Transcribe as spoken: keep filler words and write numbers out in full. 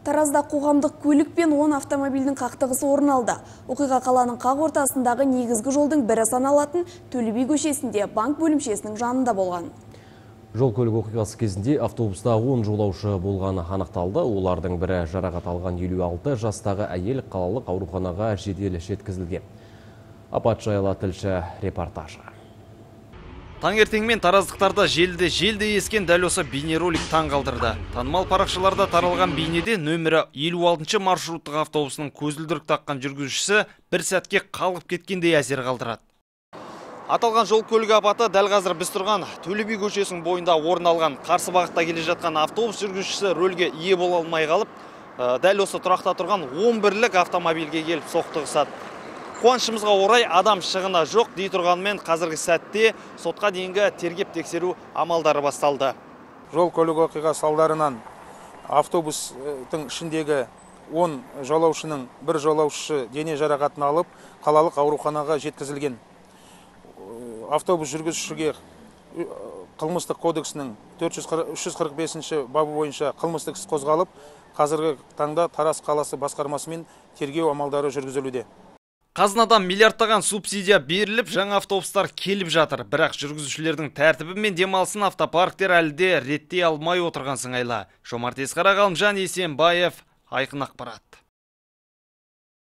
Таразда қоғамдық көлік пен он автомобильдің қақтығысы орын алды. Оқиға қаланың қақ ортасындағы негізгі жолдың бірі саналатын Төле би көшесінде банк бөлімшесінің жанында болған. Жол көлік оқиғасы кезінде автобуста он жолаушы болғаны анықталды. Олардың бірі жарақат алған елу алты жастағы әйел қалалық ауруханаға жедел жеткізілген. Апат жайлы тілші репортажы. Таңертеңмен тараздықтарда желді желді ескен дәл осы бейнеролик таң қалдырды. Танымал парақшаларда таралған бейнеде нөмірі елу алтыншы маршруттық автобусының көзілдірік таққан жүргізушісі бір сәтке қалғып кеткендей әсер қалдырады. Аталған жол көлік апаты дәл қазір біз тұрған Төле би көшесінің бойында орын алған. Қарсы бағытта келе жатқан автобус жүргізушісі рөлге ие бола алмай қалып, дәл осы тұрақта тұрған он бірлік автомобильге келіп соқтығысады. Қуанышымызға орай адам шығыны жоқ дей тұрғанымен қазіргі сәтте сотқа дейінгі тергеп тексеру амалдары басталды. Жол көлік оқиға салдарынан автобустың ішіндегі он жолаушының бір жолаушы дене жарақатын алып, қалалық ауруханаға жеткізілген. Автобус жүргізушіге қылмыстық кодексінің үш жүз қырық бесінші бабы бойынша қылмыстық іс қозғалып, қазіргі таңда Тараз қаласы басқармасымен тергеу амалдары жүргізілуде. Қазынадан миллиардтаған субсидия беріліп, жаңа автобустар келіп жатыр. Бірақ жүргізушілердің тәртібі мен демалысын автопарктер әлі де реттей алмай отырған сыңайлы. Жомарт Есқара, Ғалымжан Есенбаев, Айқын ақпарат.